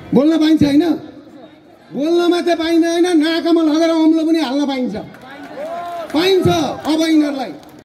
बोल्न पाइन्छ हैन? बोल्न मात्रै पाइँदैन, नाकामा लगेर अम्लो पनि हाल्न पाइन्छ। अब यिनीहरूलाई